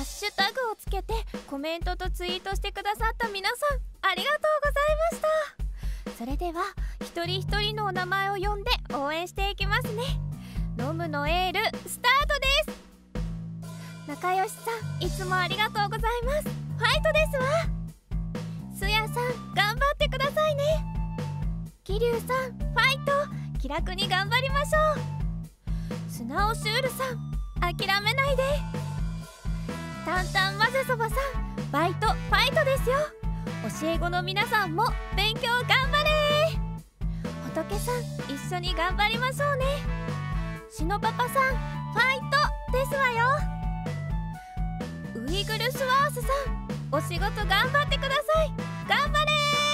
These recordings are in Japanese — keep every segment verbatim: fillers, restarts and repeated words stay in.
ッシュタグをつけてコメントとツイートしてくださった皆さん、ありがとうございました。それでは一人一人のお名前を呼んで応援していきますね。ノムのエールスタートです。仲良しさん、いつもありがとうございます。ファイトですわ。すやさん、頑張ってくださいね。桐生さん、ファイト、気楽に頑張りましょう。素直シュールさん、諦めないで。タンタン混ぜそばさん、バイトファイトですよ。教え子の皆さんも勉強頑張れ。仏さん、一緒に頑張りましょうね。しのパパさん、ファイトですわよ。ウイグルスワースさん、お仕事頑張ってください。頑張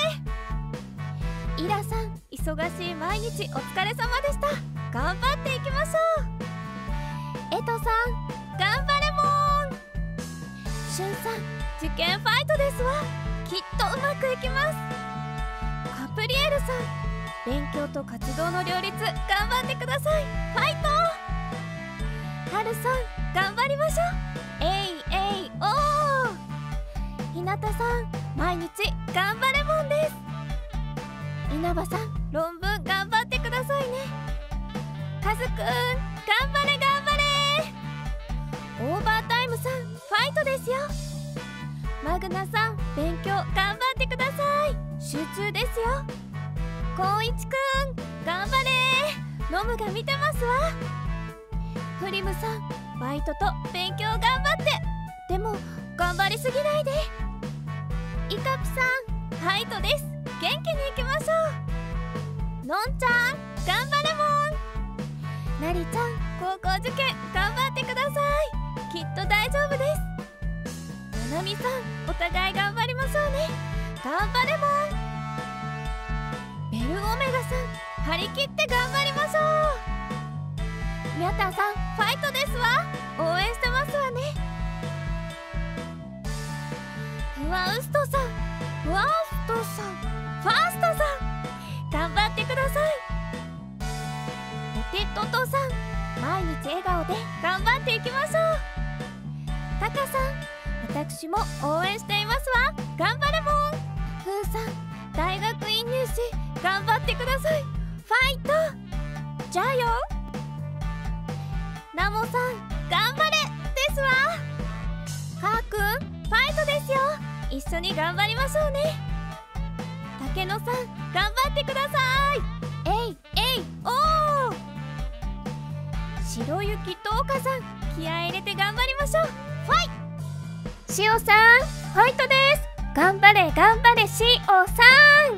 れ。イラさん、忙しい毎日お疲れ様でした。頑張っていきましょう。エトさん、頑張れもーん。シュンさん、受験ファイトですわ。きっとうまくいきます。カプリエルさん、勉強と活動の両立頑張ってください。ファイト。ハルさん、頑張りましょう。えいえいおー。ひなたさん、毎日頑張れもんです。稲葉さん、論文頑張ってくださいね。カズくん、頑張れ頑張れ。オーバータイムさん、ファイトですよ。マグナさん、勉強頑張ってください。集中ですよ。こういちくん、頑張れ。ノムが見てますわ。フリムさん、バイトと勉強頑張って。でも頑張りすぎないで。イカピさん、ファイトです。元気にいきましょう。のんちゃん、頑張れもん。なりちゃん、高校受験頑張ってください。きっと大丈夫です。ななみさん、お互い頑張りましょうね。頑張れもん。ベルオメガさん、張り切って頑張りましょう。ミャタさん、ファイトですわ。応援してますわね。フワウストさん、フワウストさん、ファーストさん、頑張ってください。ポテトトさん、毎日笑顔で頑張っていきましょう。タカさん、私も応援していますわ。頑張れもん。フーさん、大学院入試頑張ってください。ファイト。じゃあよ。ナモさん、頑張れですわ。カーくん、ファイトですよ。一緒に頑張りましょうね。竹野さん、頑張ってください。えいえいおー。白雪とおかさん、気合い入れて頑張りましょう。ファイ。しおさん、ファイトです。頑張れ頑張れしおさん。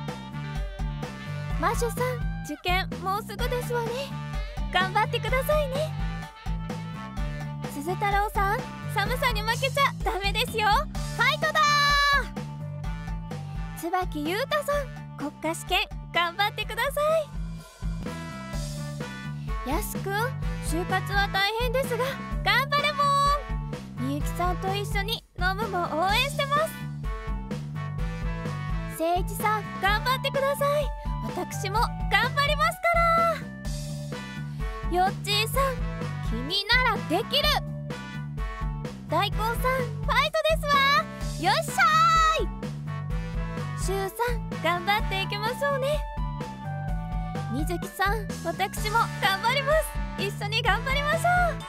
マシュさん、受験もうすぐですわね。頑張ってくださいね。鈴太郎さん、寒さに負けちゃダメですよ。ファイトだー。椿優太さん、国家試験頑張ってください。やすくん、就活は大変ですが頑張れもーん。みゆきさんと一緒にノムも応援してます。せいいちさん、頑張ってください。私も頑張りますから。よっちーさん、君ならできる。大根さん、ファイトですわ。よっしゃーい。しゅうさん、頑張っていきましょうね。みずきさん、私も頑張ります。一緒に頑張りましょ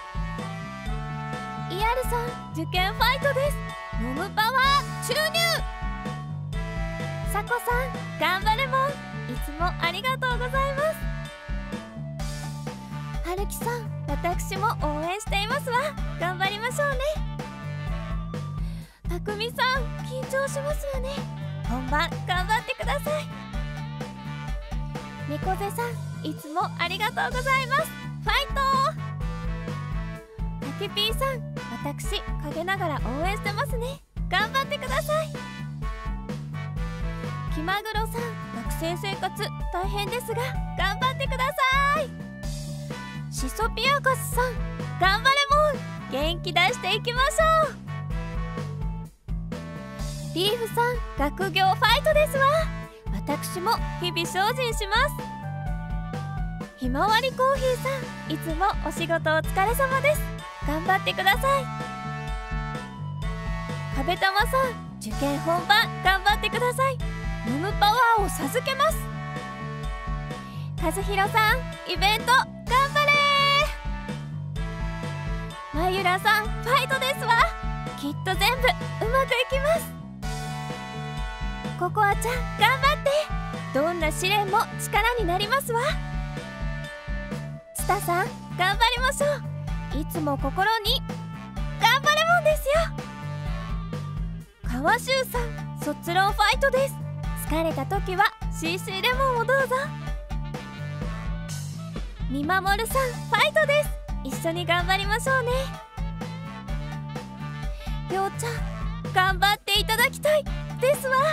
う。イヤルさん、受験ファイトです。ノムパワー注入。さこさん、頑張れもん。いつもありがとうございます。はるきさん、私も応援していますわ。頑張りましょうね。たくみさん、緊張しますわね。本番頑張ってください。猫背さん、いつもありがとうございます。ファイト。たけぴーさん、私陰ながら応援してますね。頑張ってください。気まぐろさん、学生生活大変ですが頑張ってください。シソピアカスさん、頑張れもん。元気出していきましょう。リーフさん、学業ファイトですわ。私も日々精進します。ひまわりコーヒーさん、いつもお仕事お疲れ様です。頑張ってください。 壁玉さん、受験本番頑張ってください。飲むパワーを授けます。和弘さん、イベント頑張れー。まゆらさん、ファイトですわ。きっと全部うまくいきます。ココアちゃん頑張って。どんな試練も力になりますわ。ツタさん頑張りましょう。いつも心に頑張れもんですよ。川州さん、卒論ファイトです。疲れた時は シーシー レモンをどうぞ。みまもるさん、ファイトです。一緒に頑張りましょうね。りょうちゃん頑張っていただきたいですわ。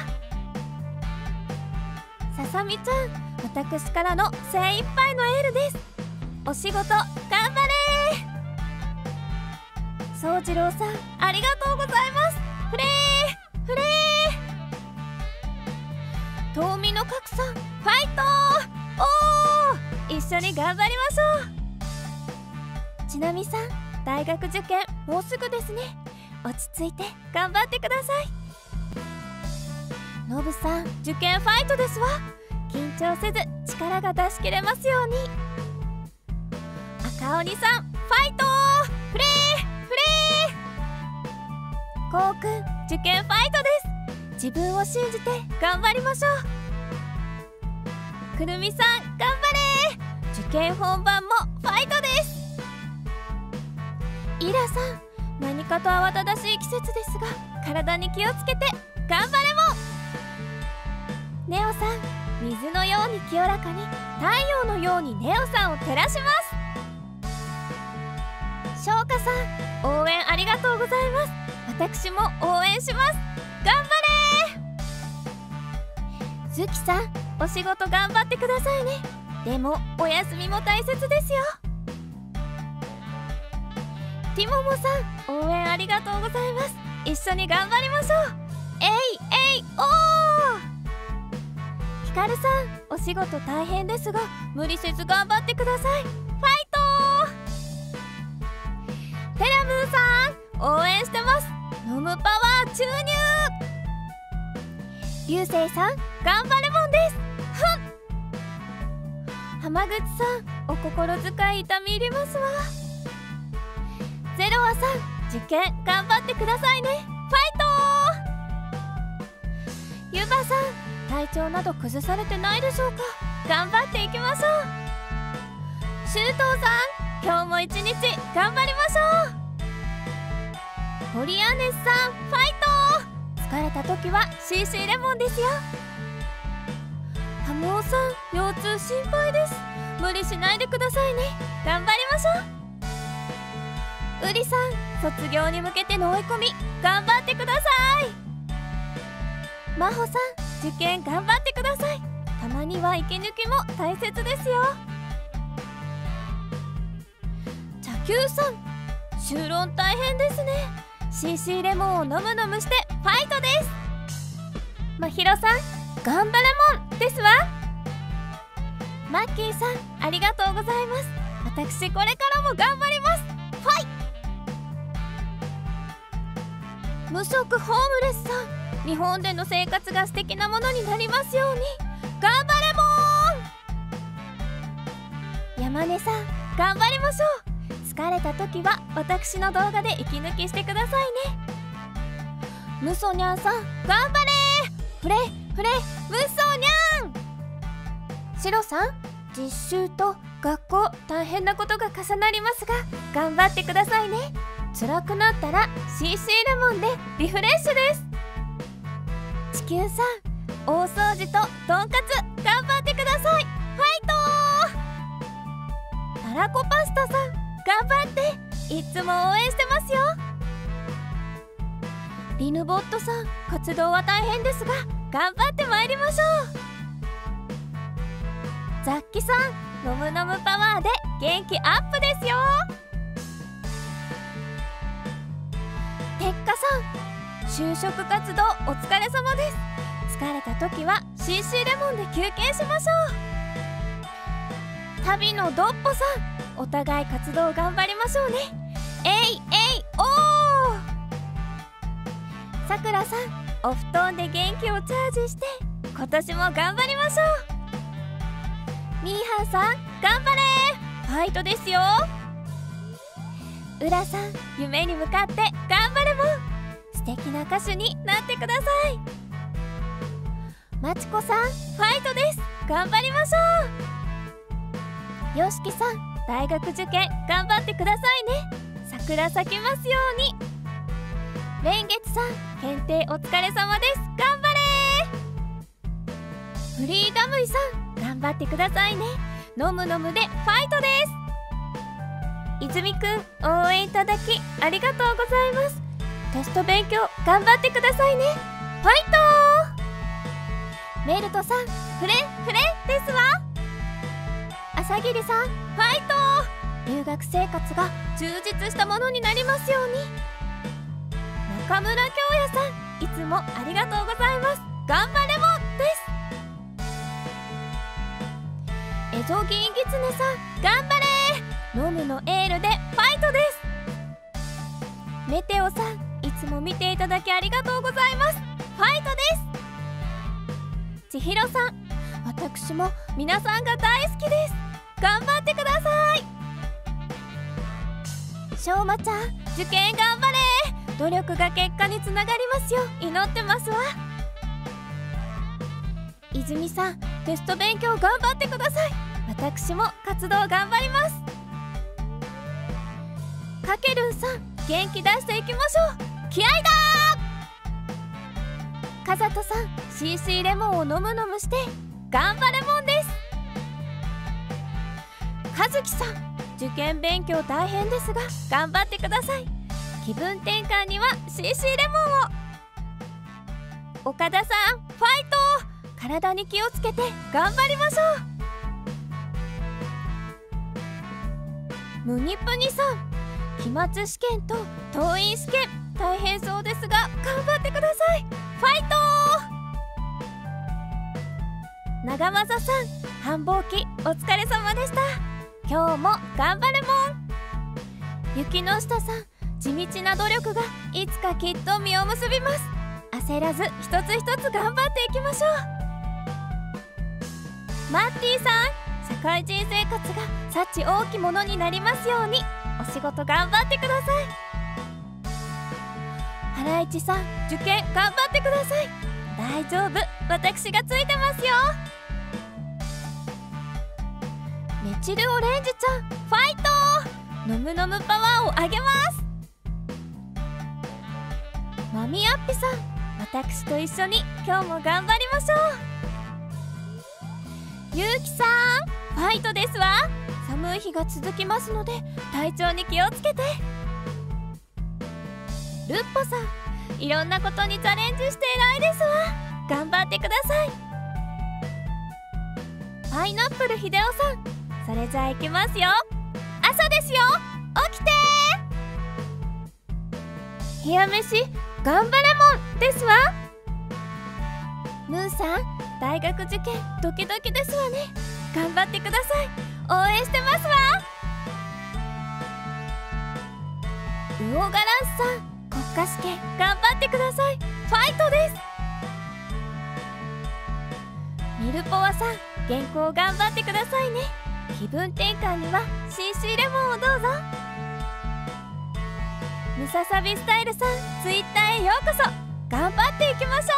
ささみちゃん、私からの精一杯のエールです。お仕事頑張れー。そうじろうさん、ありがとうございます。フレーフレー。とうみのかくさん、ファイトー。おー、一緒に頑張りましょう。ちなみさん、大学受験もうすぐですね。落ち着いて頑張ってください。のぶさん、受験ファイトですわ。緊張せず力が出し切れますように。赤鬼さん、ファイトー。フレーフレー。こうくん、受験ファイトです。自分を信じて頑張りましょう。くるみさん、頑張れー。受験本番もファイトです。イラさん、何かと慌ただしい季節ですが体に気をつけて頑張れもん。ネオさん、水のように清らかに太陽のようにネオさんを照らします。翔歌さん、応援ありがとうございます。私も応援します。頑張れー。ズキさん、お仕事頑張ってくださいね。でもお休みも大切ですよ。ティモモさん、応援ありがとうございます。一緒に頑張りましょう。えいえいおー。ヒカルさん、お仕事大変ですが無理せず頑張ってください。ファイトー。テラムーさん、応援してます。飲むパワー注入。流星さん、頑張れもんです。ふん。浜口さん、お心遣い痛み入りますわ。ゼロワさん、受験頑張ってくださいね。ファイトー。ゆばさん、体調など崩されてないでしょうか。頑張っていきましょう。シュートーさん、今日も一日頑張りましょう。ホリアネスさん、ファイトー。疲れた時は シーシー レモンですよ。ハモーさん、腰痛心配です。無理しないでくださいね。頑張りましょう。ウリさん、卒業に向けての追い込み頑張ってください。マホさん、受験頑張ってください。たまには息抜きも大切ですよ。茶球さん、修論大変ですね。 シーシー レモンを飲む飲むしてファイトです。まひろさん、頑張れもんですわ。マッキーさん、ありがとうございます。私これからも頑張ります。ファイ。無職ホームレスさん、日本での生活が素敵なものになりますように。頑張れもーん。山根さん、頑張りましょう。疲れた時は私の動画で息抜きしてくださいね。ムソニャンさん、頑張れー。フレフレムソニャン。シロさん、実習と学校大変なことが重なりますが頑張ってくださいね。辛くなったら シーシー レモンでリフレッシュです。地球さん、大掃除ととんかつ頑張ってください。ファイトー。たらこパスタさん、頑張って。いつも応援してますよ。リヌボットさん、活動は大変ですが頑張ってまいりましょう。ザッキさん、のむのむパワーで元気アップですよ。てっかさん、就職活動お疲れ様です。疲れた時は シーシー レモンで休憩しましょう。旅のドッポさん、お互い活動頑張りましょうね。えいえいおー。 さくらさん、お布団で元気をチャージして今年も頑張りましょう。みーはんさん、頑張れー、ファイトですよ。うらさん、夢に向かって頑張れもん、素敵な歌手になってください。まちこさん、ファイトです、頑張りましょう。よしきさん、大学受験頑張ってくださいね、桜咲きますように。れんげつさん、検定お疲れ様です、頑張れー。フリーダムイさん、頑張ってくださいね、のむのむでファイトです。泉くん、応援いただきありがとうございます。テスト勉強頑張ってくださいね、ファイトー。メルトさん、フレフレですわ。朝霧さん、ファイトー。留学生活が充実したものになりますように。中村京也さん、いつもありがとうございます、頑張れもです。エゾギンギツネさん、頑張れー、ノムのエールでファイトです。メテオさん、いつも見ていただきありがとうございます、ファイトです。ちひろさん、私も皆さんが大好きです、頑張ってください。しょうまちゃん、受験頑張れー、努力が結果につながりますよ、祈ってますわ。泉さん、テスト勉強頑張ってください、私も活動頑張ります。かけるんさん、元気出していきましょう、気合いだー。かざとさん、シーシー レモンを飲む飲むして頑張れもんです。かずきさん、受験勉強大変ですが頑張ってください、気分転換には シーシー レモンを。岡田さん、ファイト、体に気をつけて頑張りましょう。むにぷにさん、期末試験と登院試験大変そうですが頑張ってください、ファイトー。長政さん、繁忙期お疲れ様でした、今日も頑張れもん。雪の下さん、地道な努力がいつかきっと実を結びます、焦らず一つ一つ頑張っていきましょう。マッティさん、社会人生活が幸大きものになりますように、お仕事頑張ってください。ハライチさん、受験頑張ってください、大丈夫、私がついてますよ。メチルオレンジちゃん、ファイトー、のむのむパワーを上げます。マミアッピさん、私と一緒に今日も頑張りましょう。ゆうきさん、ファイトですわ、寒い日が続きますので体調に気をつけて。ルッポさん、いろんなことにチャレンジして偉いですわ、頑張ってください。パイナップルひでおさん、それじゃあいきますよ、朝ですよ、起きてー。冷や飯頑張れもんですわ。ムーさん、大学受験ドキドキですわね、頑張ってください、応援してますわ。ウオガランスさん、国家試験頑張ってください、ファイトです。ミルポワさん、原稿頑張ってくださいね、気分転換には シーシー レモンをどうぞ。ムササビスタイルさん、ツイッターへようこそ、頑張っていきましょ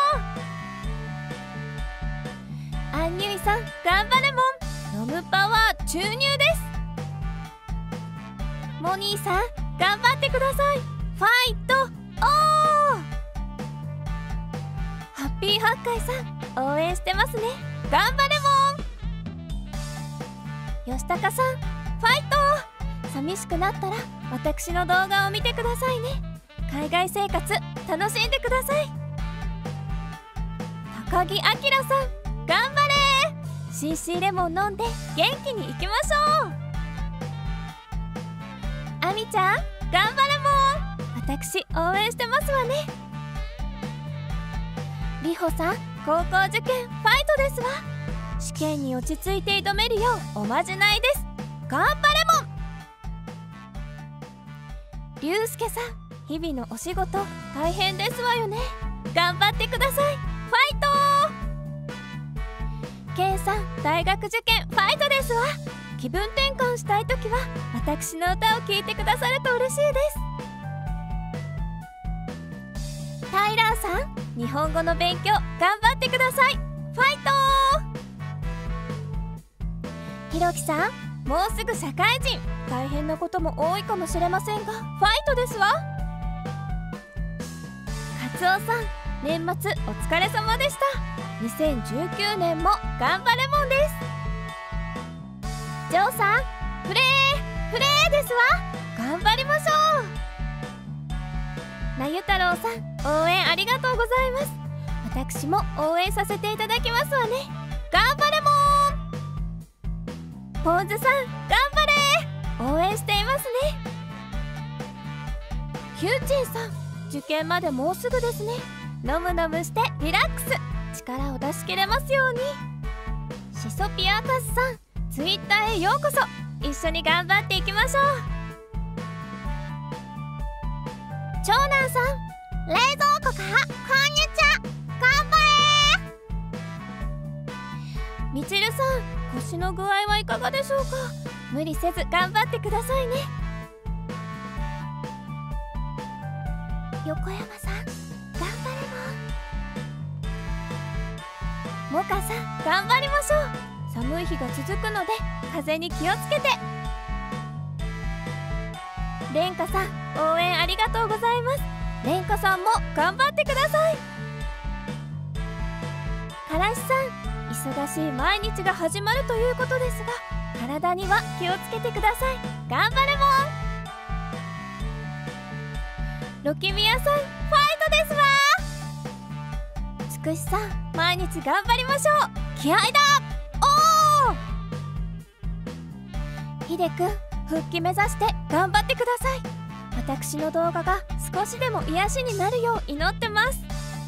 う。アンニュイさん、頑張れもん、飲むパワー注入です。モニーさん、頑張ってください、ファイト、おー。ハッピーハッカイさん、応援してますね、頑張れもん。吉高さん、ファイト。寂しくなったら私の動画を見てくださいね、海外生活楽しんでください。高木明さん、頑張れー、 シーシー レモン飲んで元気にいきましょう。あみちゃん、頑張れもん、私応援してますわね。りほさん、高校受験ファイトですわ、試験に落ち着いて挑めるようおまじないです、頑張れもん。りゅうすけさん、 日々のお仕事大変ですわよね。頑張ってください。ファイト。 K さん、大学受験ファイトですわ。気分転換したい時は私の歌を聴いてくださると嬉しいです。タイラーさん、日本語の勉強頑張ってください。ファイト。ひろきさん、もうすぐ社会人、大変なことも多いかもしれませんがファイトですわ。カツオさん、年末お疲れ様でした。にせんじゅうきゅうねんも頑張れもんです。ジョーさん、フレーフレーですわ。頑張りましょう。なゆ太郎さん、応援ありがとうございます。私も応援させていただきますわね。頑張れもん。ポンズさん、頑張れ。応援していますね。ヒューチンさん、受験までもうすぐですね。のむのむしてリラックス、力を出し切れますように。シソピアカスさん、ツイッターへようこそ。一緒に頑張っていきましょう。長男さん、冷蔵庫からこんにちは、頑張れ。みちるさん、腰の具合はいかがでしょうか。無理せず頑張ってくださいね。横山さん、頑張れもん。モカさん、頑張りましょう。寒い日が続くので風に気をつけて。レンカさん、応援ありがとうございます。レンカさんも頑張ってください。からしさん、忙しい毎日が始まるということですが、体には気をつけてください。頑張れもん。ロキミヤさん、ファイトですわ。つくしさん、毎日頑張りましょう。気合だ。おお。ひでくん、復帰目指して頑張ってください。私の動画が少しでも癒しになるよう祈ってます。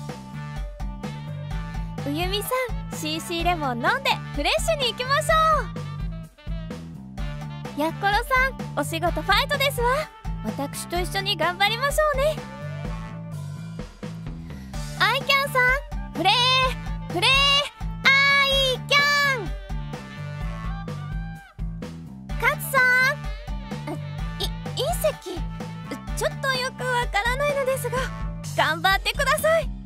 うゆみさん、 シーシー レモン飲んでフレッシュにいきましょう。やっころさん、お仕事ファイトですわ。私と一緒に頑張りましょうね。アイキャンさん、フレーフレーアイキャン。カツさん、い隕石、ちょっとよくわからないのですが頑張ってください。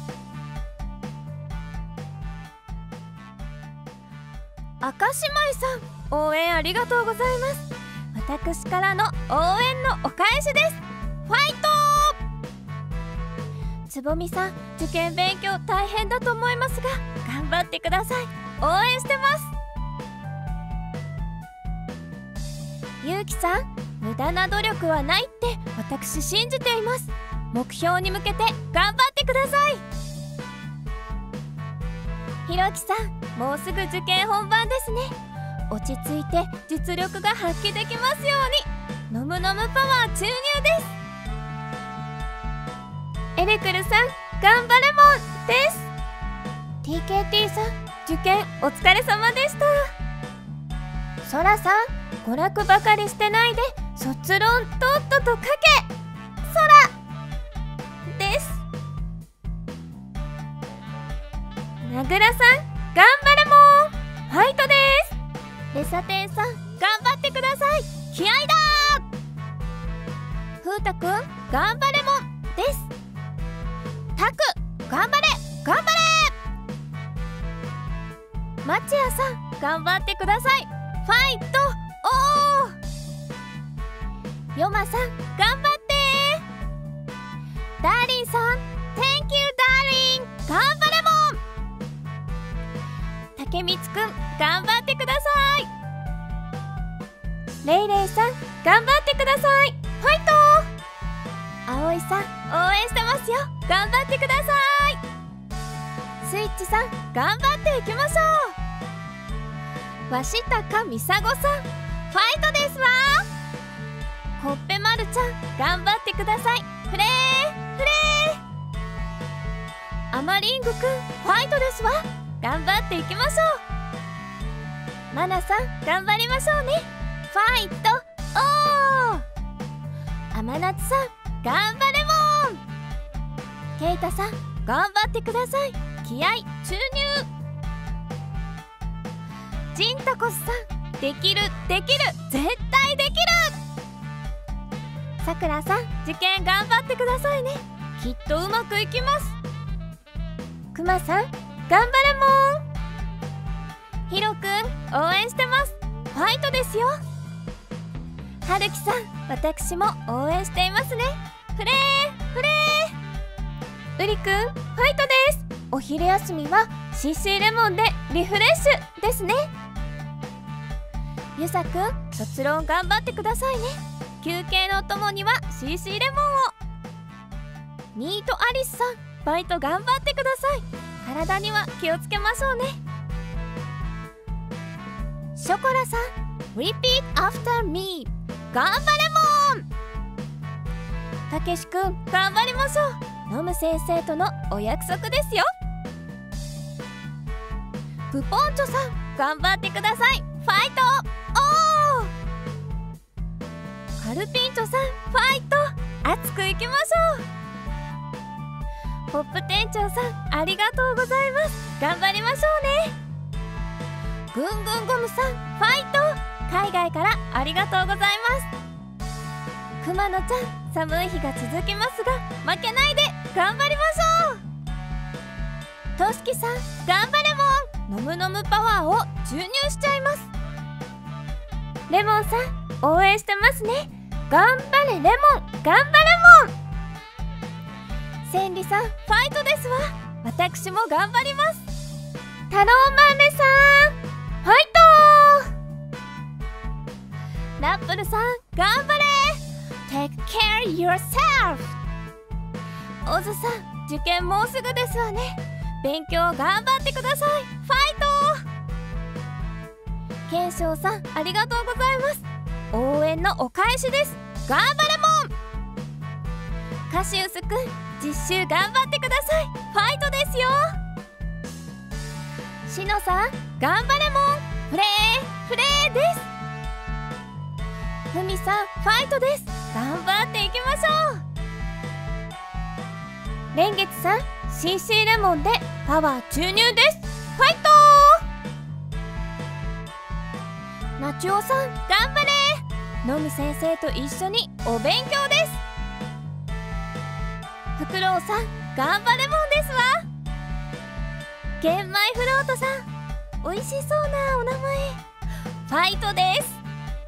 赤姉妹さん、応援ありがとうございます。私からの応援のお返しです。ファイト。つぼみさん、受験勉強大変だと思いますが頑張ってください。応援してます。ゆうきさん、無駄な努力はないって私信じています。目標に向けて頑張ってください。ひろきさん、もうすぐ受験本番ですね。落ち着いて実力が発揮できますように。のむのむパワー注入です。エレクルさん、頑張れもんです。 ティーケーティー さん、受験お疲れ様でした。そらさん、娯楽ばかりしてないで卒論とっとと書け。そらです。なぐらさん、頑張れもんファイトです。レサテンさん、頑張ってください。気合だー。ふうたくん、頑張れもんです。たく、頑張れ頑張れ。まちやさん、頑張ってください。ファイト。おー。ヨマさん、頑張ってー。ダーリンさん、 Thank you ダーリン、頑張れもん。竹光くん、頑張ってください。レイレイさん、頑張ってください。ファイト。あおいさん、応援してますよ。頑張ってください。スイッチさん、頑張っていきましょう。わしたかみさごさん、ファイトですわ。ほっぺまるちゃん、頑張ってください。フレーフレー。アマリングくん、ファイトですわ。頑張っていきましょう。マナさん、頑張りましょうね。ファイト。おー。アマナツさん、 頑張れもん。ケイタさん頑張ってください。気合注入。ジンタコスさんできるできる絶対できる。さくらさん受験頑張ってくださいね。きっとうまくいきます。くまさん頑張れもん。ひろくん応援してます。ファイトですよ。はるきさん私も応援していますね。フレーフレー。うりくんファイトです。お昼休みは シーシー レモンでリフレッシュですね。ゆさくん卒論頑張ってくださいね。休憩のお供には シーシー レモンを。ニートアリスさんバイト頑張ってください。体には気をつけましょうね。ショコラさん Repeat after me 頑張れもん。たけしくん頑張りましょう。ノム先生とのお約束ですよ。プポンチョさん頑張ってください。ファイト。おーカルピンチョさんファイト。熱くいきましょう。ポップ店長さんありがとうございます。頑張りましょうね。ぐんぐんゴムさんファイト。海外からありがとうございます。くまのちゃん寒い日が続きますが負けないで頑張りましょう。としきさん頑張れもん。ノムノムパワーを注入しちゃいます。レモンさん応援してますね。頑張れレモン頑張れもん。千里さんファイトですわ。私も頑張ります。太郎豆さんファイト。ラップルさん頑張れ。 Take care yourself。 オズさん受験もうすぐですわね。勉強頑張ってください。ファイト。ケンショウさんありがとうございます。応援のお返しです。頑張れもん。カシウスくん実習頑張ってください。ファイトですよ。シノさん頑張れもん。フレーフレーです。ふみさんファイトです。頑張っていきましょう。レンゲツさん シーシー レモンでパワー注入です。ファイト。ナチュオさん頑張れ。ノム先生と一緒にお勉強です。フクロウさん頑張れもんですわ。玄米フロートさんおいしそうなお名前。ファイトです。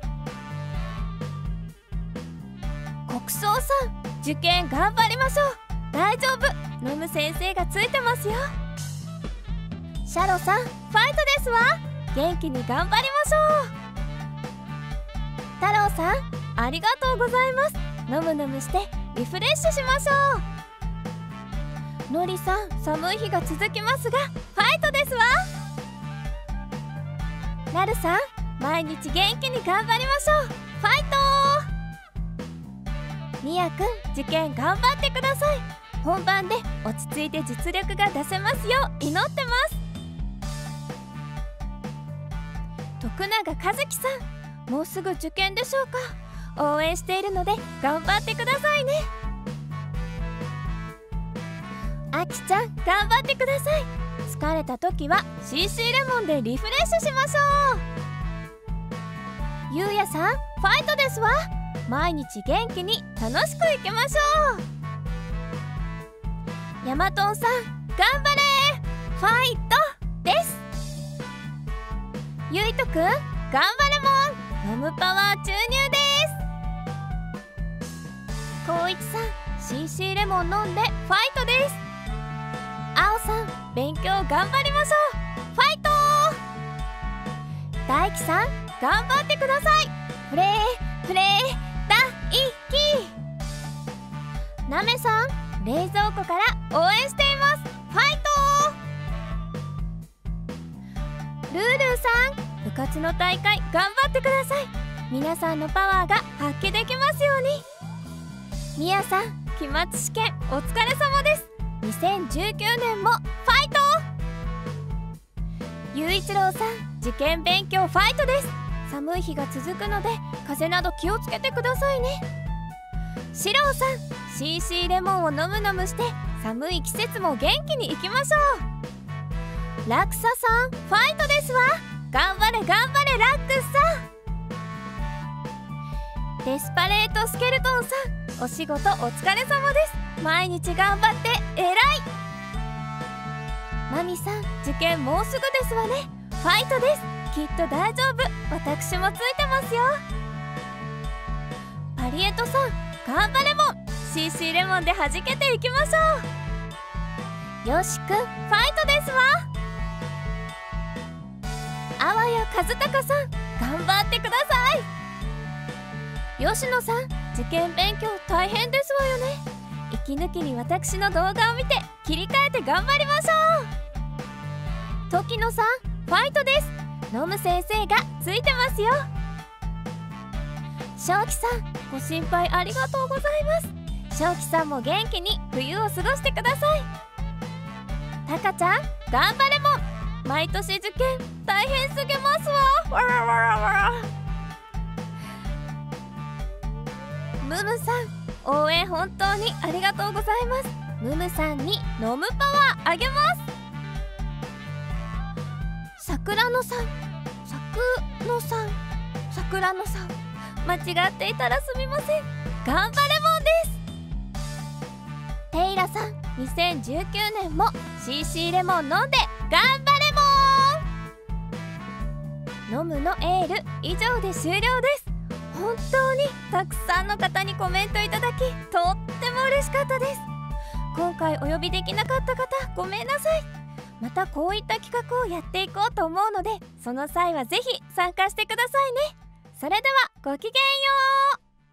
国葬さん受験頑張りましょう。大丈夫ノム先生がついてますよ。シャロさんファイトですわ。元気に頑張りましょう。太郎さんありがとうございます。ノムノムしてリフレッシュしましょう。のりさん寒い日が続きますがファイトですわ。なるさん毎日元気に頑張りましょう。ファイト。みやくん受験頑張ってください。本番で落ち着いて実力が出せますよう祈ってます。徳永和樹さんもうすぐ受験でしょうか。応援しているので頑張ってくださいね。あきちゃん頑張ってください。疲れた時は シーシー レモンでリフレッシュしましょう。ゆうやさんファイトですわ。毎日元気に楽しくいきましょう。ヤマトンさん頑張れ。ファイトです。ゆいとくん頑張れもん。ノムパワー注入です。こういちさん シーシー レモン飲んでファイトです。あおさん勉強頑張りましょう。ファイト。大輝さん頑張ってください。フレーフレー大輝。なめさん冷蔵庫から応援しています。ファイト。ルールーさん部活の大会頑張ってください。皆さんのパワーが発揮できますように。みやさん期末試験お疲れ様です。にせんじゅうきゅうねんもファイト。ゆういちろうさん受験勉強ファイトです。寒い日が続くので風邪など気をつけてくださいね。しろうさんシーシー レモンを飲む飲むして寒い季節も元気にいきましょう。ラクサさんファイトですわ。頑張れ頑張れラックスさん。デスパレートスケルトンさん、お仕事お疲れ様です。毎日頑張って偉い。マミさん受験もうすぐですわね。ファイトです。きっと大丈夫。私もついてますよ。パリエットさん頑張れもん。 シーシー レモンで弾けていきましょう。よしくんファイトですわ。あわや和孝さん頑張ってください。吉野さん受験勉強大変ですわよね。息抜きに私の動画を見て切り替えて頑張りましょう。時野さんファイトです。ノム先生がついてますよ。正気さんご心配ありがとうございます。正気さんも元気に冬を過ごしてください。たかちゃん頑張れもん。毎年受験大変すぎますわ。わらわらわら。ムムさん応援本当にありがとうございます。ムムさんに飲むパワーあげます。桜野さんさくのさん桜野さん間違っていたらすみません。頑張れもんです。テイラさんにせんじゅうきゅうねんも シーシー レモン飲んで頑張れもん。飲むのエール以上で終了です。本当にたくさんの方にコメントいただきとっても嬉しかったです。今回お呼びできなかった方ごめんなさい。またこういった企画をやっていこうと思うので、その際はぜひ参加してくださいね。それではごきげんよう。